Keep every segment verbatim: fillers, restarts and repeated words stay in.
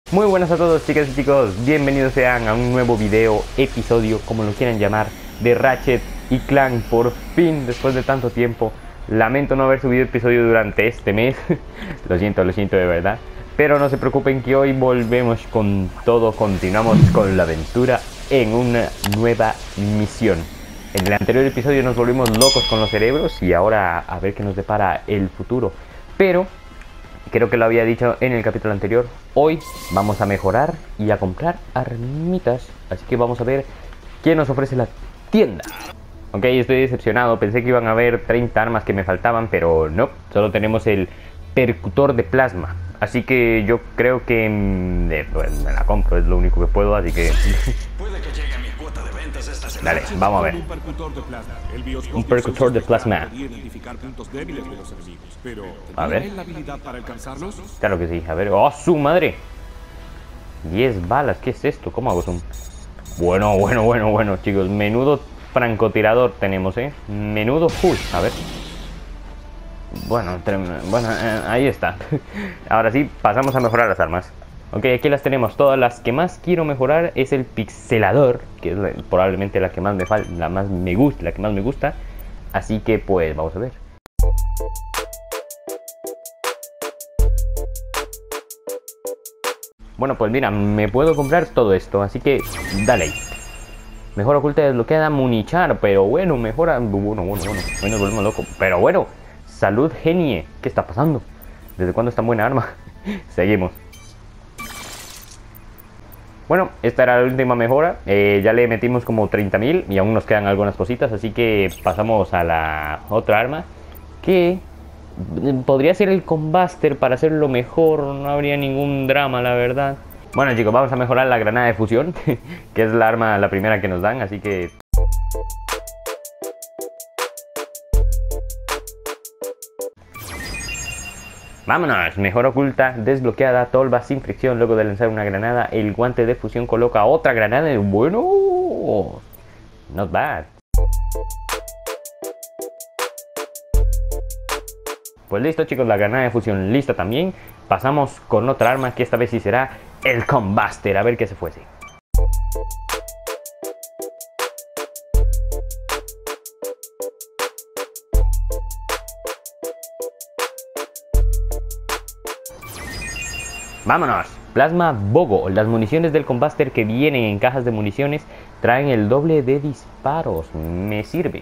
Muy buenas a todos, chicas y chicos, bienvenidos sean a un nuevo video, episodio, como lo quieran llamar, de Ratchet y Clank. Por fin, después de tanto tiempo. Lamento no haber subido episodio durante este mes. Lo siento, lo siento de verdad. Pero no se preocupen que hoy volvemos con todo, continuamos con la aventura en una nueva misión. En el anterior episodio nos volvimos locos con los cerebros y ahora a ver qué nos depara el futuro. Pero creo que lo había dicho en el capítulo anterior, hoy vamos a mejorar y a comprar armitas. Así que vamos a ver qué nos ofrece la tienda. Ok, estoy decepcionado, pensé que iban a haber treinta armas que me faltaban, pero no, solo tenemos el percutor de plasma. Así que yo creo que eh, pues me la compro, es lo único que puedo, así que... Puede que llegue a mi cuota de ventas esta semana. Dale, vamos a ver. Un percutor de plasma. El Un bioscopio percutor de plasma. podría identificar puntos débiles de los enemigos, pero A ver. ¿tendrá él la habilidad para alcanzarlos? Claro que sí, a ver, ¡oh, su madre! diez balas, ¿qué es esto? ¿Cómo hago zoom? Bueno, bueno, bueno, bueno, chicos, menudo francotirador tenemos, ¿eh? Menudo full, a ver. Bueno, bueno, eh, ahí está. Ahora sí, pasamos a mejorar las armas. Ok, aquí las tenemos todas. Las que más quiero mejorar es el pixelador, que es la, probablemente la que más me falta, la más me gusta, la que más me gusta. Así que pues vamos a ver. Bueno, pues mira, me puedo comprar todo esto, así que dale ahí. Mejor oculta desbloqueada, munichar, pero bueno, mejora. Bueno, bueno, bueno, bueno, nos volvemos locos. Pero bueno, salud genie. ¿Qué está pasando? ¿Desde cuándo es tan buena arma? Seguimos. Bueno, esta era la última mejora. eh, Ya le metimos como treinta mil y aún nos quedan algunas cositas. Así que pasamos a la otra arma, que podría ser el Combuster para hacerlo mejor. No habría ningún drama, la verdad. Bueno, chicos, vamos a mejorar la granada de fusión, que es la arma, la primera que nos dan, así que... Vámonos, mejor oculta, desbloqueada, tolva sin fricción. Luego de lanzar una granada, el guante de fusión coloca otra granada. Bueno, not bad. Pues listo, chicos, la granada de fusión lista también. Pasamos con otra arma, que esta vez sí será el Combuster. A ver qué se fuese. Vámonos, plasma Bogo. Las municiones del Combuster que vienen en cajas de municiones traen el doble de disparos. Me sirve.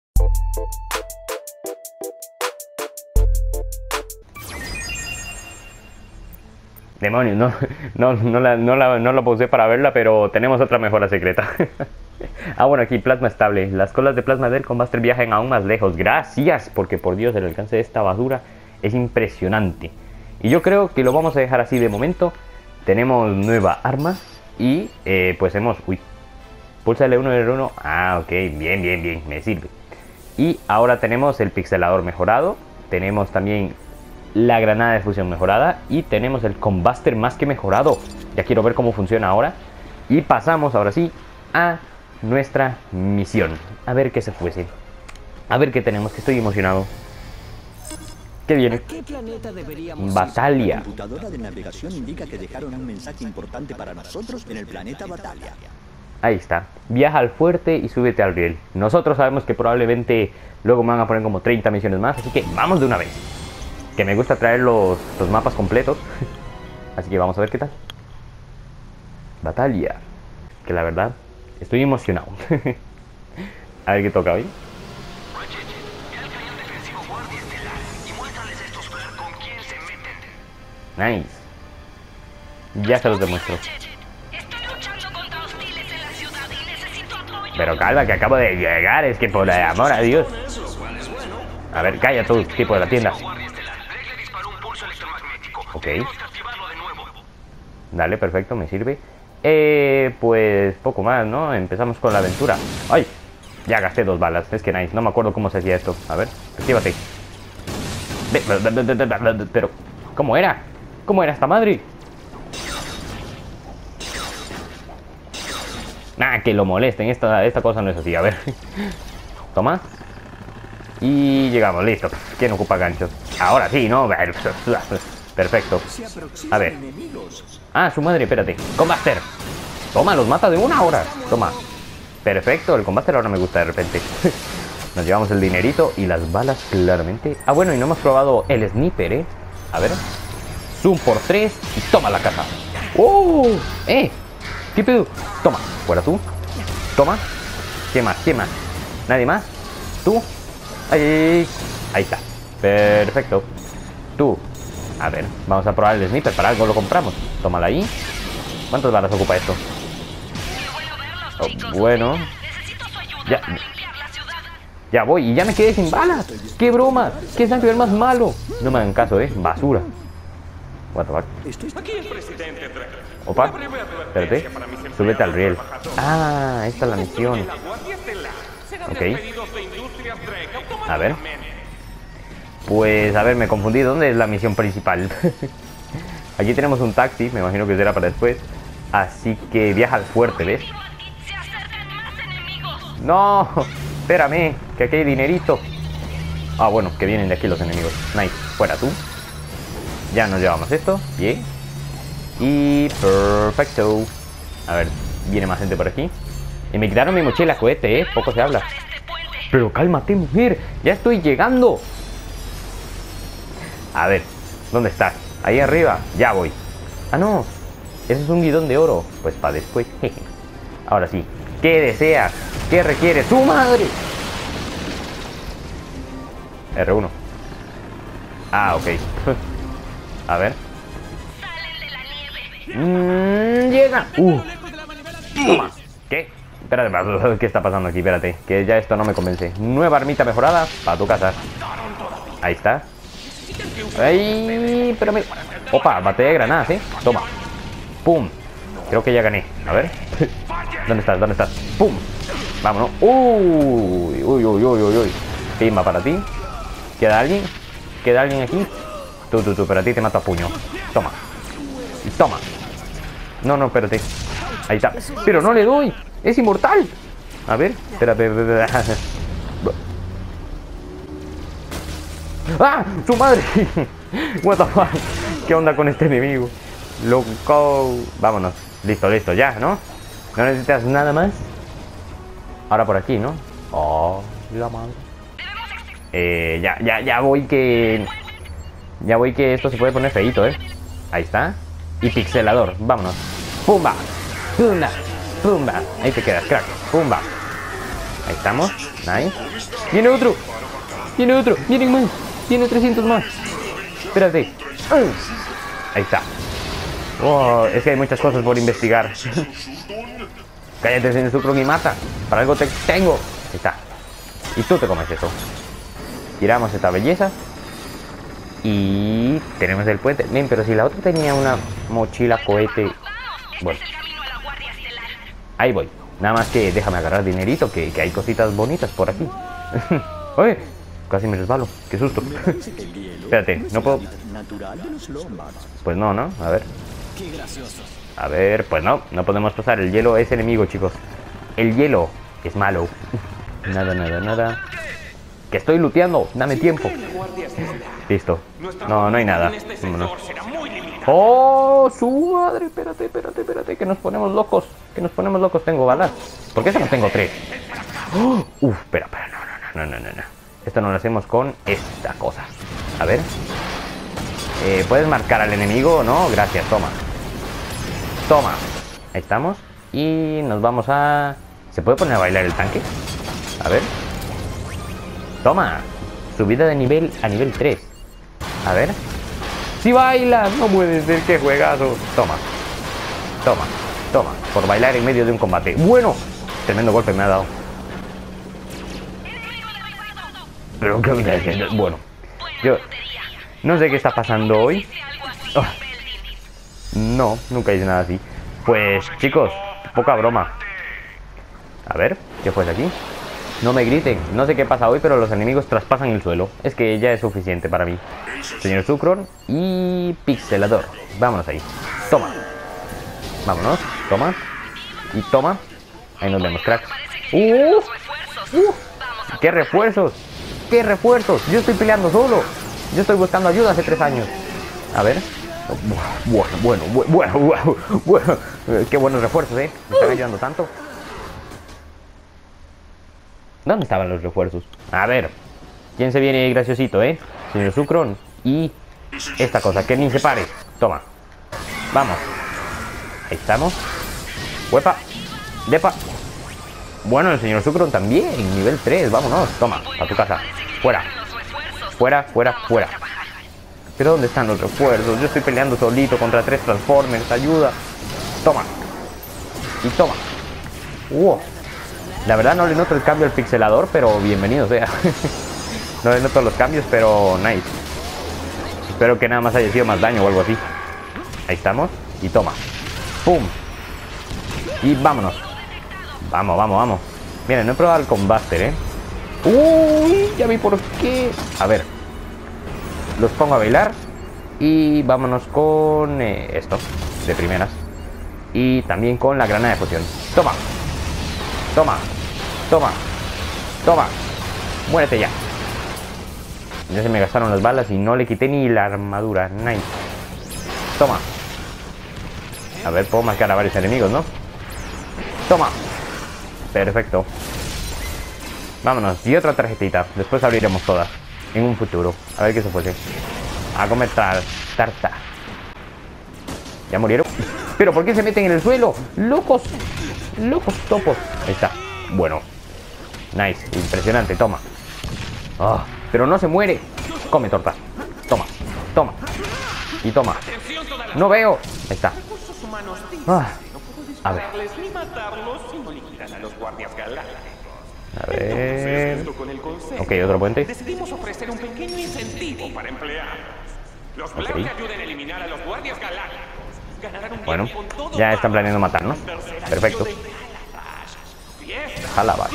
Demonios, no, no, no, la, no, la, no la pausé para verla, pero tenemos otra mejora secreta. Ah, bueno, aquí, plasma estable. Las colas de plasma del Combuster viajan aún más lejos. Gracias, porque por Dios, el alcance de esta basura es impresionante. Y yo creo que lo vamos a dejar así de momento. Tenemos nueva arma y eh, pues hemos... Uy, pulsa L uno, L uno. Ah, ok, bien, bien, bien, me sirve. Y ahora tenemos el pixelador mejorado. Tenemos también la granada de fusión mejorada y tenemos el Combuster más que mejorado. Ya quiero ver cómo funciona ahora. Y pasamos ahora sí a nuestra misión. A ver qué se fuese. A ver qué tenemos, que estoy emocionado. ¿Qué viene? ¿A qué planeta deberíamos Batalia. ir? La computadora de navegación indica que dejaron un mensaje importante para nosotros en el planeta Batalia. Ahí está. Viaja al fuerte y súbete al riel. Nosotros sabemos que probablemente luego me van a poner como treinta misiones más, así que vamos de una vez. Que me gusta traer los, los mapas completos. Así que vamos a ver qué tal. Batalia. Que la verdad, estoy emocionado. A ver qué toca hoy. Nice. Ya se los demuestro. Pero calma, que acabo de llegar. Es que por el amor a Dios. A ver, calla tú, tipo de la tienda. Ok. Dale, perfecto, me sirve. Eh, pues poco más, ¿no? Empezamos con la aventura. ¡Ay! Ya gasté dos balas. Es que nice, no me acuerdo cómo se hacía esto. A ver, actívate. Pero, ¿cómo era? ¿Cómo era esta madre? Nah, que lo molesten. Esta, esta cosa no es así. A ver. Toma. Y llegamos, listo. ¿Quién ocupa ganchos? Ahora sí, ¿no? Perfecto. Se aproximan A ver. enemigos. Ah, su madre, espérate. Combaster. Toma, los mata de una hora. Toma. Perfecto, el Combaster ahora me gusta de repente. Nos llevamos el dinerito y las balas claramente. Ah, bueno, y no hemos probado el sniper, ¿eh? A ver. Zoom por tres y toma la caja. ¡Oh! ¡Eh! ¿Qué pedo? Toma, fuera tú. Toma. ¿Qué más? ¿Qué más? ¿Nadie más? ¿Tú? Ahí. Ahí está. Perfecto. Tú. A ver, vamos a probar el sniper. Para algo lo compramos. Tómala ahí. ¿Cuántas balas ocupa esto? Oh, bueno. Ya. Ya voy. Y ya me quedé sin balas. ¡Qué broma! ¿Qué sniper más malo? No me hagan caso, ¿eh? Basura. What the fuck? Aquí el presidente Drake. Opa. Espérate. Súbete al riel. Ah, esta es la misión. Ok. A ver. Pues, a ver, me confundí. ¿Dónde es la misión principal? Aquí tenemos un taxi. Me imagino que será para después. Así que viaja al fuerte, ¿ves? No, espérame, que aquí hay dinerito. Ah, bueno, que vienen de aquí los enemigos. Nice, fuera tú. Ya nos llevamos esto, bien. Y perfecto. A ver, viene más gente por aquí. Y me quitaron mi mochila cohete, eh, poco se habla. Pero cálmate, mujer, ya estoy llegando. A ver, ¿dónde estás? Ahí arriba, ya voy. Ah, no, ese es un bidón de oro. Pues para después. Ahora sí, ¿qué deseas? ¿Qué requiere? ¡Su madre! R uno. Ah, ok. A ver. Mm, llega. Uh. Toma. ¿Qué? Espérate, ¿qué está pasando aquí? Espérate, que ya esto no me convence. Nueva armita mejorada para tu casa. Ahí está. Ay, pero me... Opa, batalla de granadas, ¿eh? Toma. Pum. Creo que ya gané. A ver. ¿Dónde estás? ¿Dónde estás? ¡Pum! Vámonos. Uy, uy, uy, uy, uy, uy. Pimba para ti. ¿Queda alguien? ¿Queda alguien aquí? Tú, tú, tú, pero a ti te mato a puño. Toma. Y toma. No, no, espérate. Ahí está. Pero no le doy. Es inmortal. A ver. Espérate. ¡Ah! ¡Su madre! What the fuck. ¿Qué onda con este enemigo? Loco. Vámonos. Listo, listo, ya, ¿no? No necesitas nada más. Ahora por aquí, ¿no? Oh, la madre. Eh, ya, ya, ya voy que... Ya voy que esto se puede poner feíto, ¿eh? Ahí está. Y pixelador, vámonos. Pumba, pumba, pumba. Ahí te quedas, crack. Pumba. Ahí estamos, nice. Viene otro. Viene otro, vienen más. Viene trescientos más. Espérate. Ahí está. Oh, es que hay muchas cosas por investigar. Cállate, sin sucro y mata. Para algo te tengo. Ahí está. Y tú te comes eso. Tiramos esta belleza. Y tenemos el puente. Bien, pero si la otra tenía una mochila cohete. Bueno. Ahí voy. Nada más que déjame agarrar dinerito, que, que hay cositas bonitas por aquí. Oye, casi me resbalo. Qué susto. Espérate, no puedo. Pues no, ¿no? A ver. A ver, pues no, no podemos pasar. El hielo es enemigo, chicos. El hielo es malo. Nada, nada, nada. Que estoy looteando, dame tiempo. Listo. No, no hay nada. Vámonos. ¡Oh, su madre! Espérate, espérate, espérate. Que nos ponemos locos. Que nos ponemos locos. Tengo balas. ¿Por qué solo tengo tres? ¡Oh! Uf, espera, espera. No, no, no, no, no. Esto no lo hacemos con esta cosa. A ver. Eh, ¿Puedes marcar al enemigo? No, gracias, toma. Toma. Ahí estamos. Y nos vamos a... ¿Se puede poner a bailar el tanque? A ver. Toma. Subida de nivel a nivel tres. A ver. ¡Sí baila! No puede ser, qué juegazo. Toma. Toma. Toma. Por bailar en medio de un combate. ¡Bueno! Tremendo golpe me ha dado. Pero qué bueno. Yo no sé qué está pasando hoy. Oh. No, nunca hice nada así. Pues chicos, poca broma. A ver, ¿qué fue aquí? No me griten, no sé qué pasa hoy, pero los enemigos traspasan el suelo. Es que ya es suficiente para mí. Señor Sucron y pixelador. Vámonos ahí. Toma. Vámonos, toma. Y toma. Ahí nos vemos, crack. ¡Uh! ¡Uh! ¡Qué refuerzos! ¡Qué refuerzos! Yo estoy peleando solo. Yo estoy buscando ayuda hace tres años. A ver. Bueno, bueno, bueno, bueno, bueno, bueno. Qué buenos refuerzos, ¿eh? Me están ayudando tanto. ¿Dónde estaban los refuerzos? A ver. ¿Quién se viene graciosito, eh? Señor Sucron. Y esta cosa, que ni se pare. Toma. Vamos. Ahí estamos. Huepa. Depa. Bueno, el señor Sucron también. Nivel tres. Vámonos. Toma. A tu casa. Fuera. Fuera, fuera, fuera. ¿Pero dónde están los refuerzos? Yo estoy peleando solito contra tres Transformers. Ayuda. Toma. Y toma. Wow. La verdad no le noto el cambio al pixelador, pero bienvenido sea. No le noto los cambios, pero nice. Espero que nada más haya sido más daño o algo así. Ahí estamos. Y toma. Pum. Y vámonos. Vamos, vamos, vamos. Miren, no he probado el Combuster, ¿eh? Uy, ya vi por qué. A ver. Los pongo a bailar. Y vámonos con eh, esto. De primeras. Y también con la granada de fusión. Toma. Toma. Toma. Toma. Muérete ya. Ya se me gastaron las balas y no le quité ni la armadura. Nice. Toma. A ver, puedo marcar a varios enemigos, ¿no? Toma. Perfecto. Vámonos. Y otra tarjetita. Después abriremos todas. En un futuro. A ver qué se fuese. A comer tar tarta. ¿Ya murieron? ¿Pero por qué se meten en el suelo? ¡Locos! ¡Locos topos! Ahí está. Bueno. Nice. Impresionante. Toma. Oh, pero no se muere. Come, torta. Toma. Toma. Y toma. No veo. Ahí está. Ah. A ver. A ver. Ok, otro puente. Decidimos ofrecer un pequeño incentivo para empleados. Los Black Okay. ayuden a eliminar a los guardias galácticos. Ganarán un Bueno, viaje con todo ya están planeando matarnos. Perfecto. Jalaba.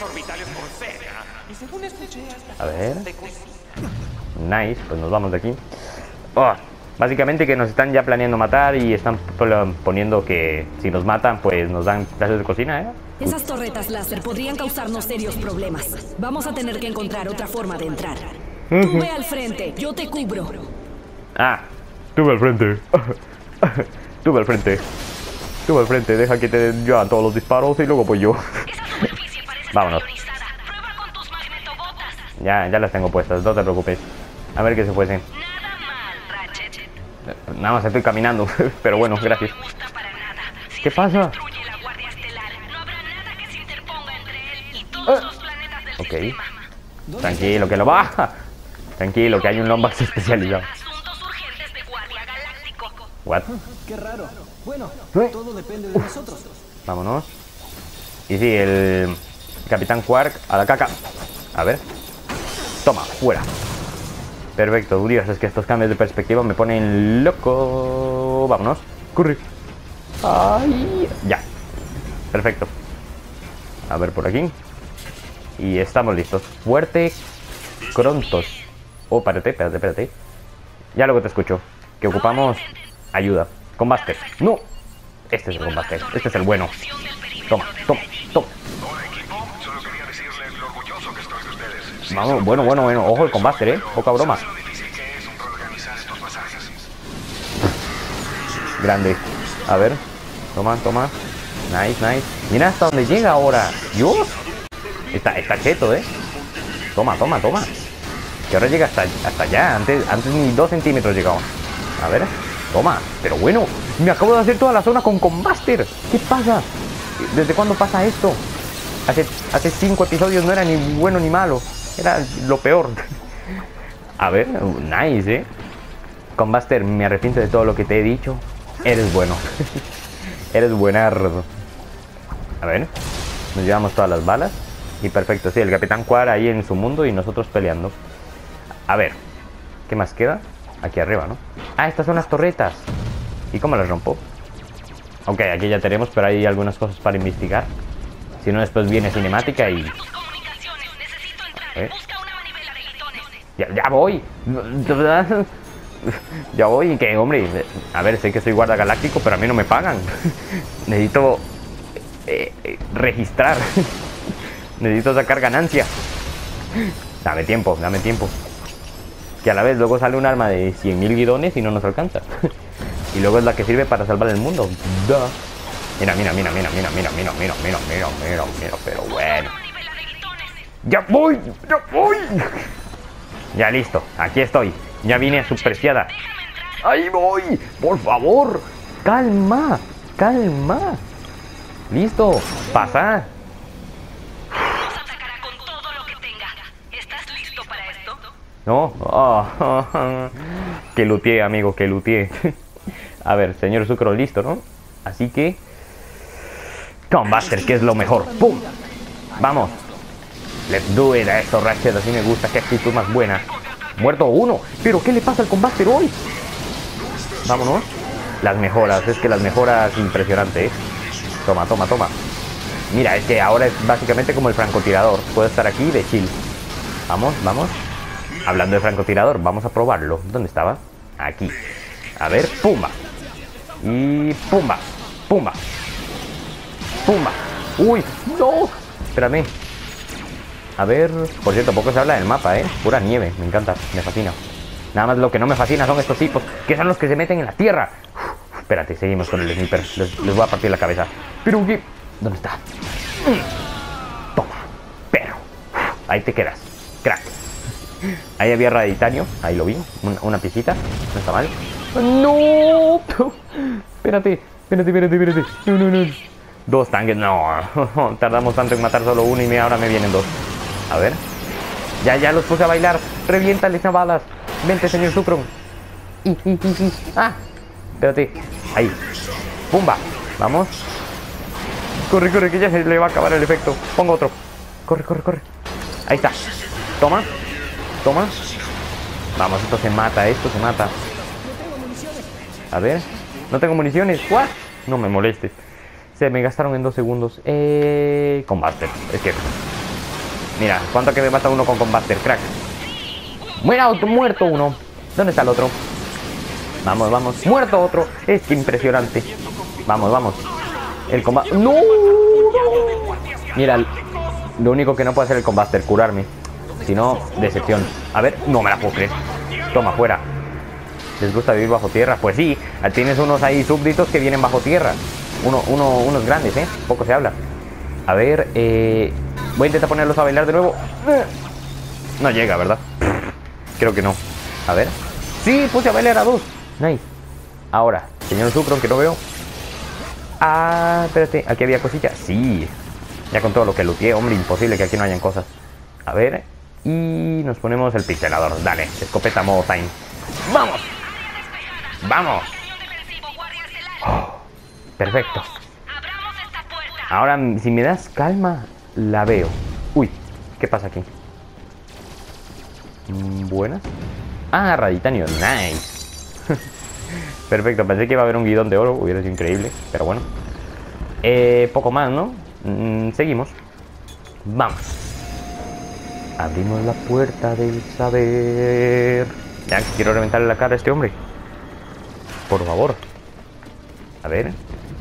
A ver. Nice, pues nos vamos de aquí. Oh, básicamente que nos están ya planeando matar y están poniendo que si nos matan, pues nos dan clases de cocina, ¿eh? Esas torretas láser podrían causarnos serios problemas. Vamos a tener que encontrar otra forma de entrar. Tú ve al frente, yo te cubro. Ah, tú ve al frente. Tú ve al frente. Tú ve al frente, deja que te den yo a todos los disparos y luego pues yo. Vámonos. Ya, ya las tengo puestas, no te preocupes. A ver qué se fuese. Nada más estoy caminando, pero bueno, gracias. ¿Qué pasa? Ah. Ok. Tranquilo, que lo baja. Tranquilo, que hay un Lombax especializado. What? Qué raro. Bueno, ¿Eh? todo depende de nosotros. Vámonos. Y sí, el Capitán Quark a la caca. A ver. Toma, fuera. Perfecto, Dios, es que estos cambios de perspectiva me ponen loco. Vámonos. Corre. Ay, ya. Perfecto. A ver por aquí. Y estamos listos. Fuerte. Crontos. Oh, espérate, espérate, espérate. Ya luego te escucho. Que ocupamos ayuda. Combuster. No. Este es el Combuster. Este es el bueno. Toma, toma, toma. Vamos, bueno, bueno, bueno. Ojo el Combuster, eh. Poca broma. Grande. A ver. Toma, toma. Nice, nice. Mira hasta dónde llega ahora. Dios. Está, está cheto, eh. Toma, toma, toma. Que ahora llega hasta, hasta allá. Antes, antes ni dos centímetros llegaba. A ver. Toma. Pero bueno. Me acabo de hacer toda la zona con Combuster. ¿Qué pasa? ¿Desde cuándo pasa esto? Hace, hace cinco episodios no era ni bueno ni malo. Era lo peor. A ver. Nice, eh. Combuster, me arrepiento de todo lo que te he dicho. Eres bueno. Eres buenardo. A ver. Nos llevamos todas las balas. Y perfecto, sí, el Capitán Quark ahí en su mundo y nosotros peleando. A ver, ¿qué más queda? Aquí arriba, ¿no? Ah, estas son las torretas. ¿Y cómo las rompo? Ok, aquí ya tenemos, pero hay algunas cosas para investigar. Si no, después viene cinemática y... ¿Eh? Ya, ya voy. Ya voy, que hombre. A ver, sé que soy guarda galáctico, pero a mí no me pagan. Necesito eh, eh, registrar. Necesito sacar ganancia. Dame tiempo, dame tiempo. que a la vez luego sale un arma de cien mil guidones y no nos alcanza. Y luego es la que sirve para salvar el mundo. Duh. Mira, mira, mira, mira, mira, mira, mira, mira, mira, mira, mira, mira, pero bueno. ¡Ya voy! ¡Ya voy! Ya listo, aquí estoy. Ya vine a su preciada. ¡Ahí voy! ¡Por favor! ¡Calma! ¡Calma! ¡Listo! ¡Pasa! Nos atacará con todo lo que tenga. ¿Estás listo para esto? No. Oh, que luteé, amigo, que luteé. A ver, señor Sucro, listo, ¿no? Así que... Combuster, que es lo mejor. ¡Pum! ¡Vamos! Let's do it a esto, Ratchet. Así me gusta. ¡Qué actitud más buena! Muerto uno. ¿Pero qué le pasa al Combuster hoy? Vámonos. Las mejoras. Es que las mejoras... Impresionante, ¿eh? Toma, toma, toma. Mira, es que ahora es básicamente como el francotirador. Puedo estar aquí de chill. Vamos, vamos. Hablando de francotirador, vamos a probarlo. ¿Dónde estaba? Aquí. A ver, pumba. Y pumba. Pumba. Pumba. Uy, no. Espérame. A ver, por cierto, poco se habla del mapa, ¿eh? Pura nieve, me encanta, me fascina. Nada más lo que no me fascina son estos tipos, que son los que se meten en la tierra. Uf, espérate, seguimos con el sniper. Les, les voy a partir la cabeza. Pero, ¿qué? ¿Dónde está? Mm. Toma, perro. Uf, ahí te quedas, crack. Ahí había raditanio, ahí lo vi, una, una piecita, no está mal. ¡No! Espérate, espérate, espérate, espérate. No, no, no. Dos tanques, no. Tardamos tanto en matar solo uno y ahora me vienen dos. A ver. Ya, ya los puse a bailar. Reviéntales a balas. Vente, señor Sucron. I, I, I, I. Ah. Espérate. Ahí. Pumba. Vamos. Corre, corre, que ya se le va a acabar el efecto. Pongo otro. Corre, corre, corre. Ahí está. Toma. Toma. Vamos, esto se mata, esto se mata. A ver. No tengo municiones. ¿What? No me molestes. Se me gastaron en dos segundos. Eh... Combuster. Es que... Mira, ¿cuánto que me mata uno con Combuster, crack? Muera otro, muerto uno. ¿Dónde está el otro? Vamos, vamos. Muerto otro. Es que impresionante. Vamos, vamos. El Combuster... ¡No! Mira, lo único que no puede hacer el Combuster, curarme. Si no, decepción. A ver, no me la puedo creer. Toma, fuera. ¿Les gusta vivir bajo tierra? Pues sí, tienes unos ahí súbditos que vienen bajo tierra. Uno, uno, unos grandes, ¿eh? Poco se habla. A ver, eh... voy a intentar ponerlos a bailar de nuevo. No llega, ¿verdad? Creo que no. A ver. Sí, puse a bailar a dos. Nice. Ahora, señor Sucron, que no veo. Ah, espérate, aquí había cosillas. Sí. Ya con todo lo que looteé, hombre, imposible que aquí no hayan cosas. A ver. Y nos ponemos el pixelador. Dale, escopeta modo time. ¡Vamos! ¡Vamos! Oh, perfecto. Ahora, si me das calma, la veo. Uy, ¿qué pasa aquí? Buenas. Ah, raditanio, nice. Perfecto, pensé que iba a haber un guidón de oro, hubiera sido increíble, pero bueno. Eh, poco más, ¿no? Mm, seguimos. Vamos. Abrimos la puerta del saber. Ya, quiero reventarle la cara a este hombre. Por favor. A ver.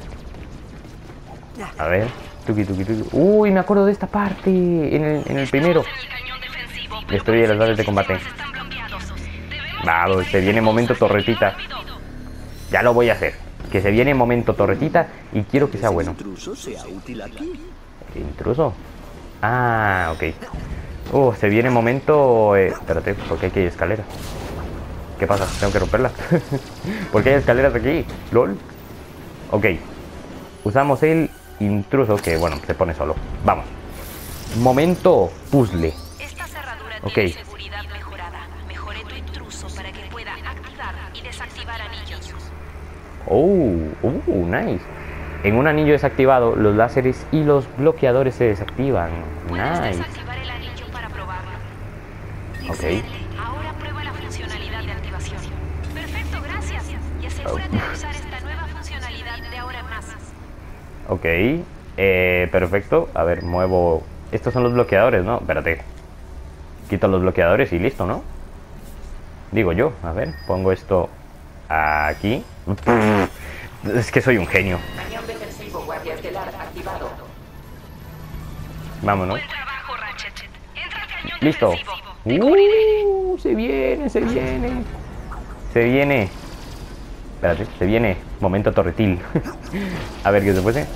A ver. Tuki, tuki, tuki. Uy, me acuerdo de esta parte. En el, en el primero. Destruye las bases de combate. Vamos, se viene momento torretita. Ya lo voy a hacer. Que se viene momento torretita y quiero que sea bueno. ¿Intruso sea útil aquí? ¿Intruso? Ah, ok. Uh, se viene momento... Eh, espérate, porque aquí hay escaleras. ¿Qué pasa? Tengo que romperlas. ¿Por qué hay escaleras aquí? ¿Lol? Ok. Usamos el intruso, que bueno, se pone solo. Vamos. Momento puzzle. Esta cerradura Ok. tiene seguridad mejorada. Mejoré tu intruso para que pueda activar y desactivar anillos. Oh, uh, nice. En un anillo desactivado, los láseres y los bloqueadores se desactivan. Puedes Nice. desactivar el anillo para probarlo. Ok. Excelente. Ahora prueba la funcionalidad de activación. Perfecto, gracias. Y asegúrate de usar esta nueva funcionalidad de ahora en más. Ok. Eh, perfecto. A ver, muevo... Estos son los bloqueadores, ¿no? Espérate. Quito los bloqueadores y listo, ¿no? Digo yo. A ver, pongo esto aquí. Es que soy un genio. Cañón defensivo guardia estelar activado. Vámonos. Buen trabajo, Ratchet. Entra al cañón Listo. defensivo. Uh, se viene, se viene. Se viene. Espérate, se viene. Momento torretil. A ver qué se puede.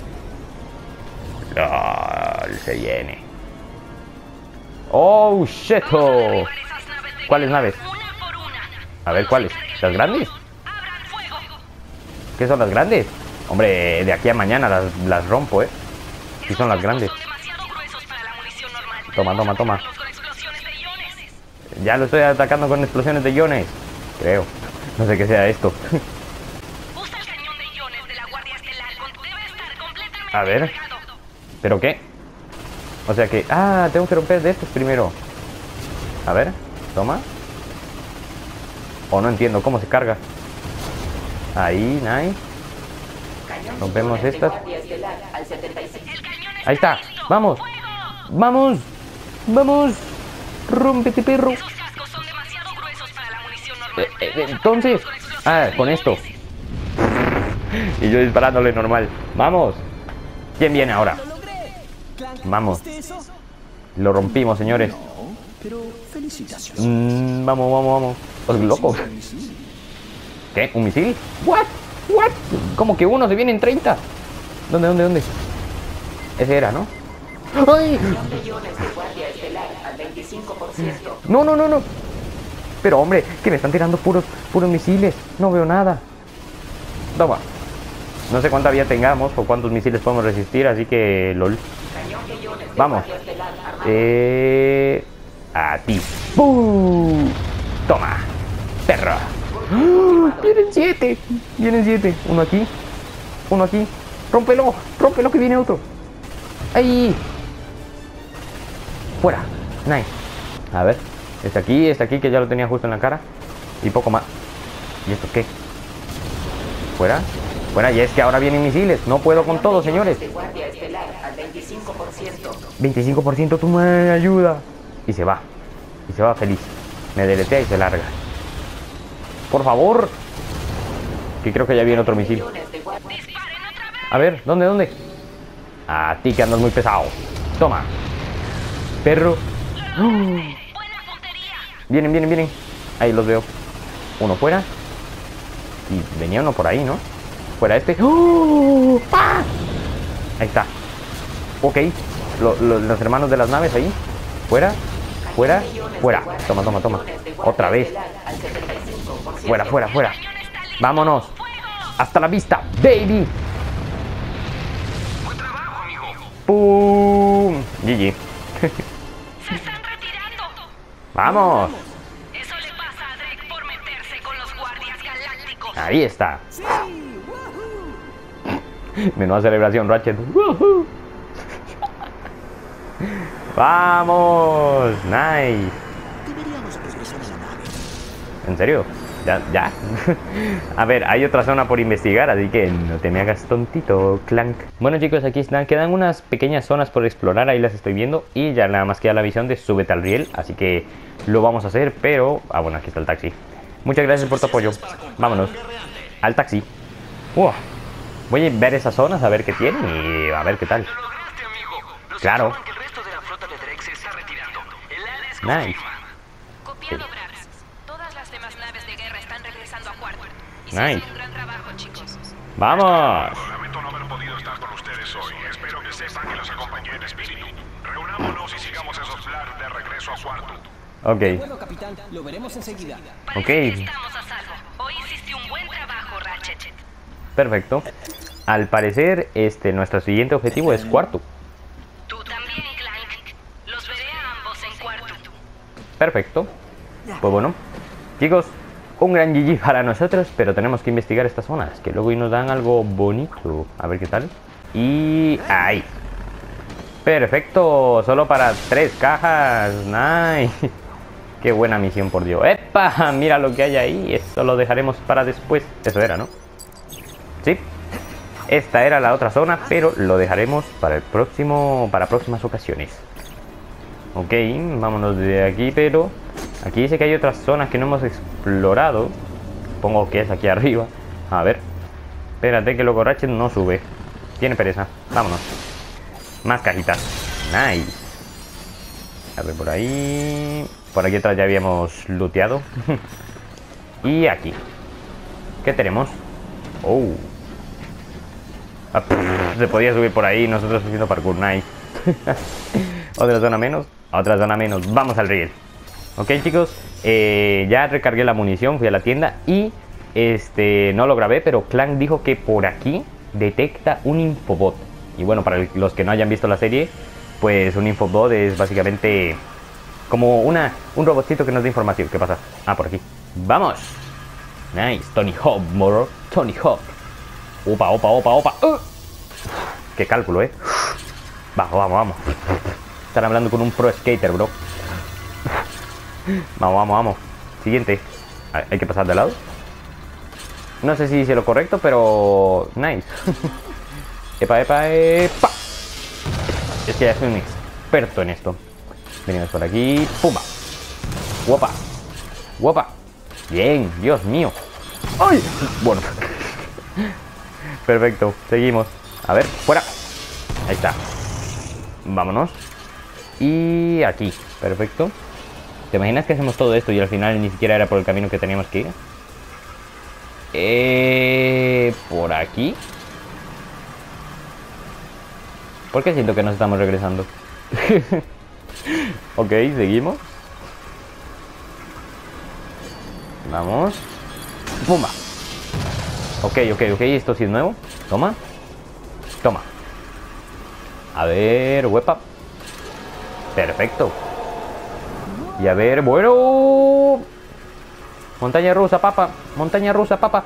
LOL, se viene. Oh, shit. Oh. ¿Cuáles naves? A ver, ¿cuáles? ¿Las grandes? ¿Qué son las grandes? Hombre, de aquí a mañana las, las rompo, ¿eh? Sí son las grandes. Toma, toma, toma. Ya lo estoy atacando con explosiones de iones. Creo. No sé qué sea esto. A ver. ¿Pero qué? O sea que... Ah, tengo que romper de estos primero. A ver. Toma. O no entiendo cómo se carga. Ahí, nice. Rompemos estas. Ahí está. Vamos. Vamos. Vamos. Rómpete, perro. Eh, eh, entonces. Ah, con esto. Y yo disparándole normal. Vamos. ¿Quién viene ahora? Vamos. Lo rompimos, señores. No, pero felicitaciones. Mm, vamos, vamos, vamos. Os loco. ¿Qué? ¿Un misil? ¿What? ¿What? ¿Cómo que uno se viene en treinta? ¿Dónde, dónde, dónde? Ese era, ¿no? ¡Ay! No, no, no, no. Pero hombre, que me están tirando puros, puros misiles. No veo nada. Toma. No sé cuánta vida tengamos o cuántos misiles podemos resistir, así que lol. Vamos. Eh... A ti. ¡Pum! Toma. Perro. ¡Oh! Vienen siete. Vienen siete. Uno aquí. Uno aquí. Rómpelo. Rómpelo que viene otro. Ahí. Fuera. Nice. A ver. Este aquí, este aquí que ya lo tenía justo en la cara. Y poco más. ¿Y esto qué? Fuera. Fuera. Y es que ahora vienen misiles. No puedo con todo, señores. veinticinco por ciento. Tu madre ayuda. Y se va. Y se va feliz. Me deletea y se larga. Por favor. Que creo que ya viene otro misil. A ver, ¿dónde, dónde? A ti que andas muy pesado. Toma. Perro. ¡Oh! Vienen, vienen, vienen. Ahí los veo. Uno fuera. Y venía uno por ahí, ¿no? Fuera este. ¡Oh! ¡Ah! Ahí está. Ok. Lo, lo, los hermanos de las naves ahí. Fuera. Fuera. Fuera. Toma, toma, toma. Otra vez. Fuera, fuera, fuera. Vámonos. Hasta la vista, baby. ¡Pum! G G. Se están retirando. Vamos. Eso le pasa a Drake por meterse con los guardias galácticos. Ahí está. Menuda celebración, Ratchet. ¡Woohoo! Vamos. Nice. Deberíamos regresar a la nave. ¿En serio? Ya, ya. A ver, hay otra zona por investigar, así que no te me hagas tontito, Clank. Bueno, chicos, aquí están. Quedan unas pequeñas zonas por explorar, ahí las estoy viendo. Y ya nada más queda la visión de súbete al riel, así que lo vamos a hacer, pero... Ah, bueno, aquí está el taxi. Muchas gracias por tu apoyo. Vámonos. Al taxi. Wow. Voy a ver esas zonas, a ver qué tienen y a ver qué tal. Claro. Nice. Copiando, Brax. Todas las demás naves de guerra están regresando a Cuarto. Y Nice. hicieron un gran trabajo, chicos. ¡Vamos! Lamento no haber podido estar con ustedes hoy. Espero que sepan que los acompañé en espíritu. Reunámonos y sigamos esos planes de regreso a Cuarto. Ok. Bueno, capitán, lo veremos enseguida. Parece Ok. que estamos a salvo. Hoy hiciste un buen trabajo, Ratchet. Perfecto. Al parecer, este, nuestro siguiente objetivo es Cuarto. Tú también, Clank. Los veré a ambos en Cuarto. Perfecto. Pues bueno, chicos, un gran G G para nosotros, pero tenemos que investigar estas zonas, que luego nos dan algo bonito. A ver qué tal. Y... ¡ahí! Perfecto, solo para tres cajas. Nice. Qué buena misión, por Dios. ¡Epa! Mira lo que hay ahí. Esto lo dejaremos para después. Eso era, ¿no? Sí. Esta era la otra zona, pero lo dejaremos para el próximo, para próximas ocasiones. Ok, vámonos de aquí, pero aquí dice que hay otras zonas que no hemos explorado. Supongo que es aquí arriba. A ver. Espérate que luego Ratchet no sube. Tiene pereza. Vámonos. Más cajitas. Nice. A ver, por ahí. Por aquí atrás ya habíamos looteado. Y aquí. ¿Qué tenemos? Oh. Ah, pff, se podía subir por ahí. Nosotros haciendo parkour. Nice. Otra zona menos. Otra zona menos. Vamos al riel. Ok, chicos. Eh, ya recargué la munición. Fui a la tienda. Y este no lo grabé. Pero Clank dijo que por aquí detecta un infobot. Y bueno, para los que no hayan visto la serie, pues un infobot es básicamente como una, un robotcito que nos da información. ¿Qué pasa? Ah, por aquí. ¡Vamos! Nice. Tony Hawk, moro. Tony Hawk. Opa, opa, opa, opa. Uh. Qué cálculo, ¿eh? Vamos, vamos, vamos. Están hablando con un pro skater, bro. Vamos, vamos, vamos. Siguiente. Hay que pasar de lado. No sé si hice lo correcto, pero... Nice. Epa, epa, epa. Es que ya soy un experto en esto. Venimos por aquí. Pumba. Guapa. Guapa. Bien, Dios mío. ¡Ay! Bueno. Perfecto, seguimos. A ver, fuera. Ahí está. Vámonos. Y aquí, perfecto. ¿Te imaginas que hacemos todo esto y al final ni siquiera era por el camino que teníamos que ir? Eh, por aquí. ¿Por qué siento que nos estamos regresando? Ok, seguimos. Vamos. Pumba. Ok, ok, ok, esto sí es nuevo. Toma. Toma. A ver, huepa. Perfecto. Y a ver, bueno. Montaña rusa, papa. Montaña rusa, papa.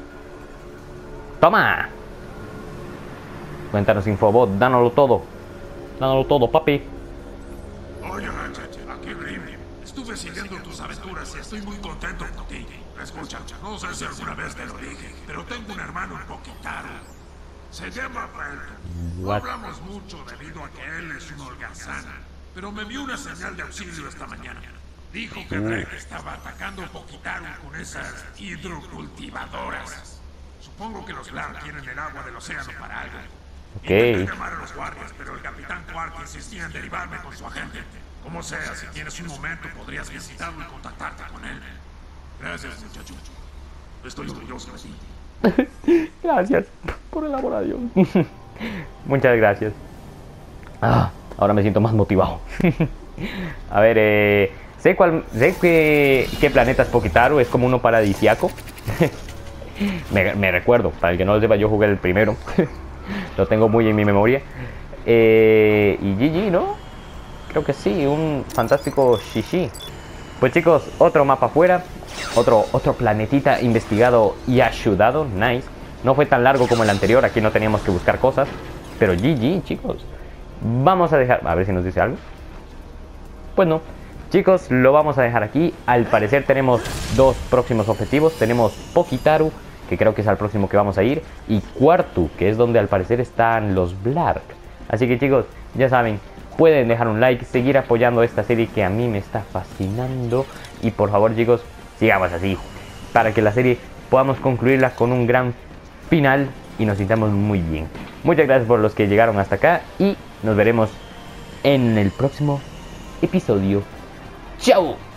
Toma. Cuéntanos, Infobot. Dánoslo todo. Dánoslo todo, papi. Oye, Ratchet, aquí Grim. Estuve siguiendo tus aventuras y estoy muy contento por ti. Escucha, no sé si alguna vez te lo dije, pero tengo un hermano un poquitaro. Se llama Pelton. No What? hablamos mucho debido a que él es un holgazán, pero me dio una señal de auxilio esta mañana. Dijo que Drake estaba atacando Poquitaru con esas hidrocultivadoras. Supongo que los Lar tienen el agua del océano para algo. Ok. Intenté llamar a los guardias, pero el capitán Quark insistía en derivarme con su agente. Como sea, si tienes un momento, podrías visitarlo y contactarte con él. Gracias, muchacho. Estoy orgulloso de ti. Gracias por el amor a Dios. Muchas gracias. Ah, ahora me siento más motivado. A ver, eh, sé cuál, sé que, qué planeta es Poquitaru. Es como uno paradisiaco. me, me recuerdo, para el que no lo sepa, yo jugué el primero. Lo tengo muy en mi memoria. Eh, y G G, ¿no? Creo que sí, un fantástico Shishi. Pues chicos, otro mapa afuera. Otro, otro planetita investigado y ayudado. Nice. No fue tan largo como el anterior. Aquí no teníamos que buscar cosas. Pero G G, chicos. Vamos a dejar... A ver si nos dice algo. Pues no. Chicos, lo vamos a dejar aquí. Al parecer tenemos dos próximos objetivos. Tenemos Poquitaru, que creo que es al próximo que vamos a ir, y Quartu, que es donde al parecer están los Blarg. Así que chicos, ya saben, pueden dejar un like, seguir apoyando esta serie que a mí me está fascinando. Y por favor chicos, sigamos así, para que la serie podamos concluirla con un gran final y nos sintamos muy bien. Muchas gracias por los que llegaron hasta acá y nos veremos en el próximo episodio. ¡Chao!